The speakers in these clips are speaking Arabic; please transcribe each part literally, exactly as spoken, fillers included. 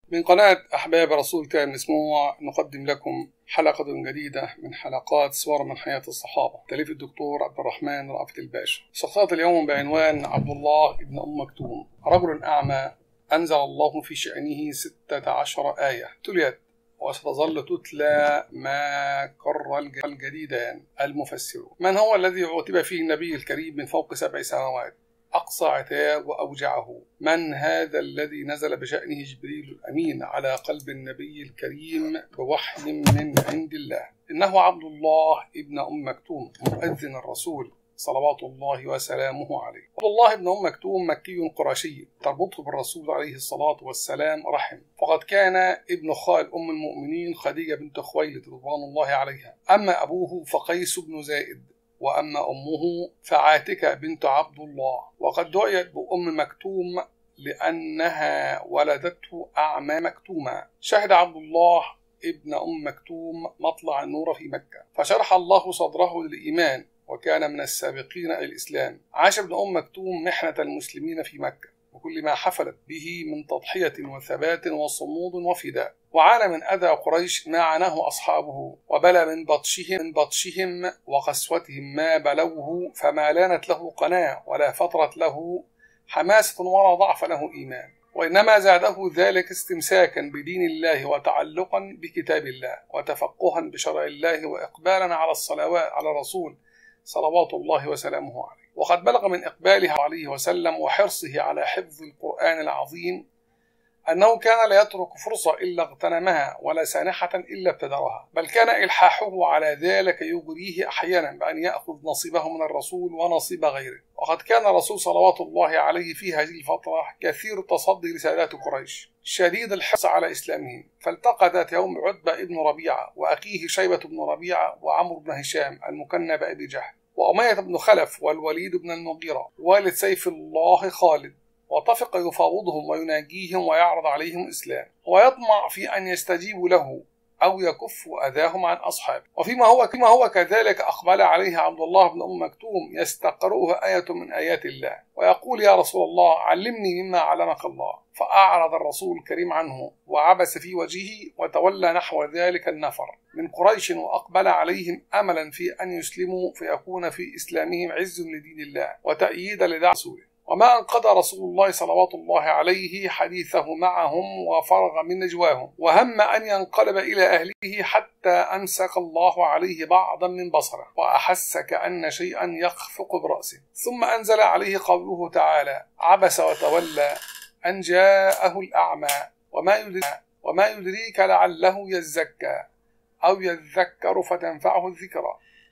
من قناة أحباب رسول كان مسموع نقدم لكم حلقة جديدة من حلقات صور من حياة الصحابة، تأليف الدكتور عبد الرحمن رأفت الباشا. شخصية اليوم بعنوان عبد الله بن أم مكتوم، رجل أعمى أنزل الله في شأنه ستة عشر آية تليت وستظل تتلى ما كر الجديدان المفسرون. من هو الذي عوتب فيه النبي الكريم من فوق سبع سنوات أقصى عتاب وأوجعه؟ من هذا الذي نزل بشأنه جبريل الأمين على قلب النبي الكريم بوحي من عند الله؟ إنه عبد الله ابن أم مكتوم مؤذن الرسول صلوات الله وسلامه عليه. عبد الله بن أم مكتوم مكي قرشي تربطه بالرسول عليه الصلاة والسلام رحم، فقد كان ابن خال أم المؤمنين خديجة بنت خويلد رضوان الله عليها. أما أبوه فقيس بن زائد، وأما أمه فعاتكة بنت عبد الله. وقد دعيت بأم مكتوم لأنها ولدته أعمى مكتومة. شهد عبد الله ابن أم مكتوم مطلع النور في مكة فشرح الله صدره للإيمان وكان من السابقين إلى الإسلام. عاش ابن أم مكتوم محنة المسلمين في مكة وكل ما حفلت به من تضحية وثبات وصمود وفداء، وعانى من أذى قريش ما عاناه أصحابه، وبلى من بطشهم من بطشهم وقسوتهم ما بلوه، فما لانت له قناة ولا فترت له حماسة ولا ضعف له إيمان، وإنما زاده ذلك استمساكا بدين الله وتعلقا بكتاب الله وتفقها بشرع الله وإقبالا على الصلوات على الرسول صلوات الله وسلامه عليه. وقد بلغ من إقباله عليه وسلم وحرصه على حفظ القرآن العظيم أنه كان لا يترك فرصة إلا اغتنمها ولا سانحة إلا ابتدرها، بل كان إلحاحه على ذلك يغريه أحيانا بأن يأخذ نصيبه من الرسول ونصيب غيره. وقد كان الرسول صلوات الله عليه في هذه الفترة كثير التصدي لسادات قريش شديد الحرص على إسلامهم، فالتقى ذات يوم عتبة ابن ربيعة وأخيه شيبة بن ربيعة وعمرو بن هشام المكنى بأبي جهل وأمية بن خلف والوليد بن المغيرة والد سيف الله خالد، وطفق يفاوضهم ويناجيهم ويعرض عليهم الإسلام ويطمع في أن يستجيبوا له أو يكفوا أذاهم عن أصحابه. وفيما هو كما هو كذلك أقبل عليه عبد الله بن أم مكتوم يستقرؤه آية من آيات الله ويقول: يا رسول الله علمني مما علمك الله. فأعرض الرسول الكريم عنه وعبس في وجهه وتولى نحو ذلك النفر من قريش وأقبل عليهم أملا في أن يسلموا فيكون في إسلامهم عز لدين الله وتأييد لدعوة رسوله. وما أنقضى رسول الله صلوات الله عليه حديثه معهم وفرغ من نجواهم وهم أن ينقلب إلى أهله حتى أمسك الله عليه بعضا من بصره وأحس كأن شيئا يخفق برأسه، ثم أنزل عليه قوله تعالى: عبس وتولى أن جاءه الأعمى وما يدريك, وما يدريك لعله يزكى أو يذكر فتنفعه الذكرى.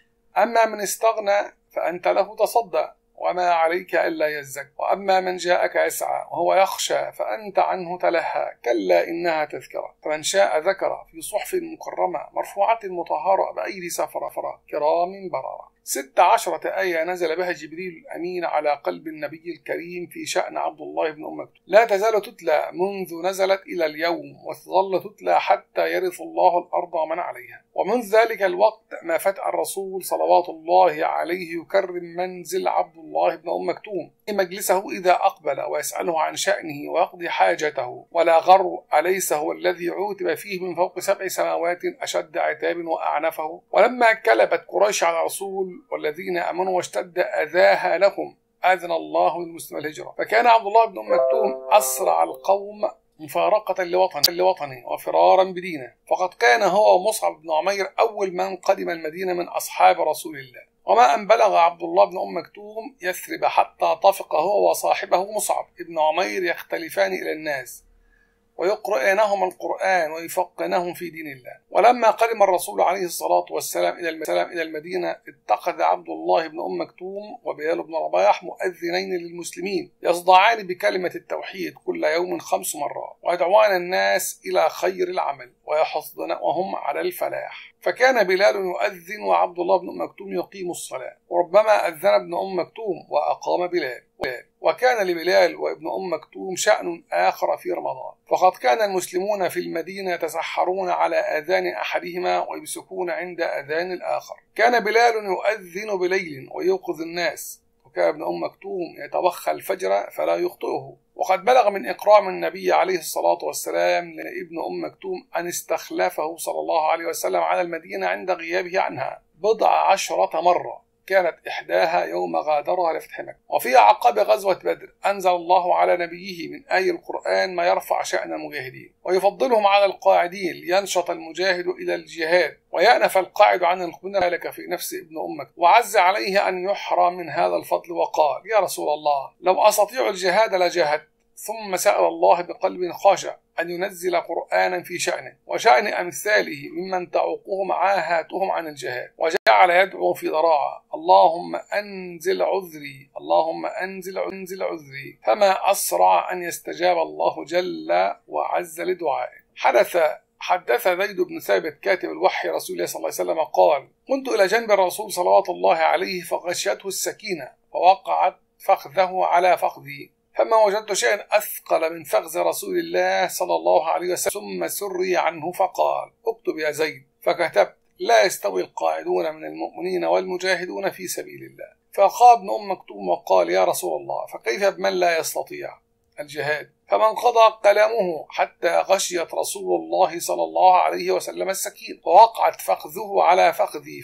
أما من استغنى فأنت له تصدى وما عليك إلا يزكى، وأما من جاءك يسعى وهو يخشى فأنت عنه تلهى، كلا إنها تذكرة. فمن شاء ذكر في صحف مكرمة مرفوعة مطهرة بأيدي سفرة كرام بررة. ست عشرة آية نزل بها جبريل الأمين على قلب النبي الكريم في شأن عبد الله بن أم مكتوم، لا تزال تتلى منذ نزلت إلى اليوم وتظل تتلى حتى يرث الله الأرض ومن عليها. ومن ذلك الوقت ما فتح الرسول صلوات الله عليه يكرم منزل عبد الله بن أم مكتوم مجلسه إذا أقبل ويسأله عن شأنه ويقضي حاجته، ولا غر أليس هو الذي عوتب فيه من فوق سبع سماوات أشد عتاب وأعنفه. ولما كلبت قريش على الرسول والذين آمنوا واشتد أذاها لهم أذن الله للمسلمين الهجرة، فكان عبد الله بن أم مكتوم أسرع القوم مفارقة لوطنه وفرارا بدينه، فقد كان هو ومصعب بن عمير أول من قدم المدينة من أصحاب رسول الله. وما أن بلغ عبد الله بن أم مكتوم يثرب حتى طفق هو وصاحبه مصعب بن عمير يختلفان إلى الناس ويقرئانهم القرآن ويفقنهم في دين الله. ولما قدم الرسول عليه الصلاة والسلام إلى المدينة اتخذ عبد الله بن أم مكتوم وبلال بن رباح مؤذنين للمسلمين يصدعان بكلمة التوحيد كل يوم خمس مرات ويدعوان الناس إلى خير العمل ويحضنهم على الفلاح. فكان بلال يؤذن وعبد الله بن أم مكتوم يقيم الصلاة، وربما أذن ابن أم مكتوم وأقام بلال. وكان لبلال وابن أم مكتوم شأن آخر في رمضان، فقد كان المسلمون في المدينة يتسحرون على آذان أحدهما ويمسكون عند آذان الآخر. كان بلال يؤذن بليل ويوقظ الناس، وكان ابن أم مكتوم يتوخى الفجر فلا يخطئه وقد بلغ من إكرام النبي عليه الصلاة والسلام لابن أم مكتوم أن استخلفه صلى الله عليه وسلم على المدينة عند غيابه عنها بضع عشرة مرة، كانت إحداها يوم غادرها لفتح مكة. وفي أعقاب غزوة بدر أنزل الله على نبيه من آي القرآن ما يرفع شأن المجاهدين ويفضلهم على القاعدين لينشط المجاهد إلى الجهاد ويأنف القاعد عن الخبن ذلك في نفس ابن أمك، وعز عليه أن يحرى من هذا الفضل وقال: يا رسول الله، لو أستطيع الجهاد لجاهدت. ثم سأل الله بقلب خاشع أن ينزل قرآنا في شأنه وشأن أمثاله ممن تعوقهم عاهاتهم عن الجهاد، وجعل يدعو في ضراعة: اللهم أنزل عذري، اللهم أنزل أنزل عذري، فما أسرع أن يستجاب الله جل وعز لدعائه. حدث حدث زيد بن ثابت كاتب الوحي رسول الله صلى الله عليه وسلم قال: كنت إلى جنب الرسول صلوات الله عليه فغشيته السكينة فوقعت فخذه على فخذي، فما وجدت شيئا أثقل من فخذ رسول الله صلى الله عليه وسلم، ثم سري عنه فقال: اكتب يا زيد، فكتبت: لا يستوي القاعدون من المؤمنين والمجاهدون في سبيل الله. فخاب ابن أم مكتوم وقال: يا رسول الله، فكيف بمن لا يستطيع الجهاد؟ فمن قضى قلمه حتى غشيت رسول الله صلى الله عليه وسلم السكين ووقعت فخذه على فخذي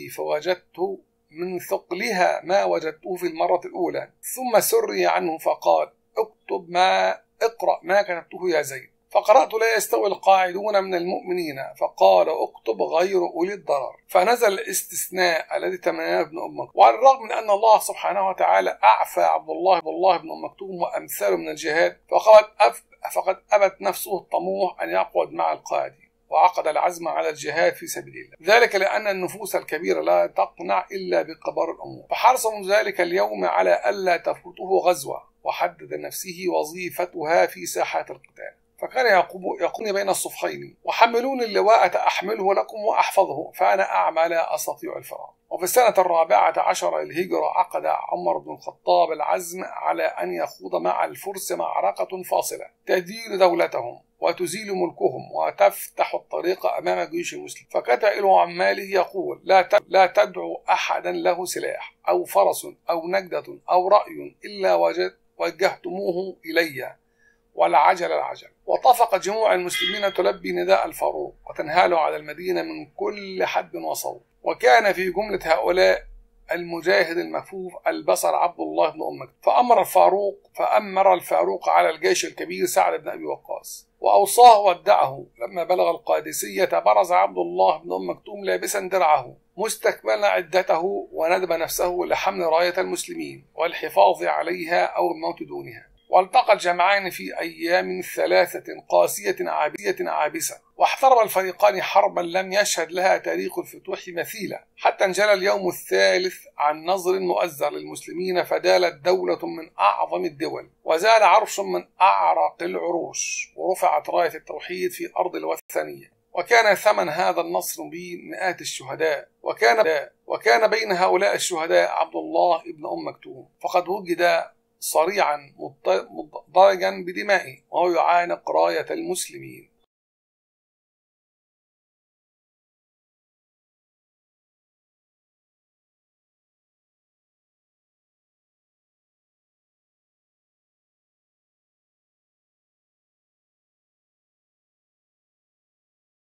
فوجدته من ثقلها ما وجدته في المرة الأولى، ثم سري عنه فقال: اكتب ما اقرأ ما كتبته يا زيد. فقرأت: لا يستوي القاعدون من المؤمنين، فقال: اكتب غير أولي الضرر. فنزل الاستثناء الذي تمناه ابن أم مكتوم. وعلى الرغم من أن الله سبحانه وتعالى أعفى عبد الله عبد الله بن أم مكتوم وأمثاله من الجهاد، فقد فقد أبت نفسه الطموح أن يقعد مع القاعدين، وعقد العزم على الجهاد في سبيل الله، ذلك لأن النفوس الكبيرة لا تقنع إلا بكبار الأمور. فحرص من ذلك اليوم على ألا تفوته غزوة، وحدد نفسه وظيفتها في ساحات القتال، فكان يقوم بين الصفين: وحملوني اللواء أحمله لكم وأحفظه، فأنا أعمى لا أستطيع الفرار. وفي السنة الرابعة عشر الهجرة عقد عمر بن الخطاب العزم على أن يخوض مع الفرس معركة فاصلة تدير دولتهم وتزيل ملكهم وتفتح الطريق أمام جيش المسلم. فكتب إلى عماله يقول: لا لا تدعو أحدا له سلاح أو فرس أو نجدة أو رأي إلا وجد وجهتموه إلي، والعجل العجل. وطفق جموع المسلمين تلبي نداء الفاروق وتنهال على المدينة من كل حد وصوب. وكان في جملة هؤلاء المجاهد المكفوف البصر عبد الله بن أم مكتوم. فأمر الفاروق فأمر الفاروق على الجيش الكبير سعد بن أبي وقاص وأوصاه ودعه. لما بلغ القادسية برز عبد الله بن أم مكتوم لابسا درعه مستكملا عدته، وندب نفسه لحمل راية المسلمين والحفاظ عليها أو الموت دونها. والتقى الجمعان في أيام ثلاثة قاسية عابسة عابسة، واحترب الفريقان حربا لم يشهد لها تاريخ الفتوح مثيلا، حتى انجلى اليوم الثالث عن نظر مؤزر للمسلمين، فدالت دولة من أعظم الدول، وزال عرش من أعرق العروش، ورفعت راية التوحيد في أرض الوثنية. وكان ثمن هذا النصر بمئات الشهداء، وكان وكان بين هؤلاء الشهداء عبد الله بن أم مكتوم، فقد وجد صريعا مضطرجا بدمائه وهو يعانق راية المسلمين.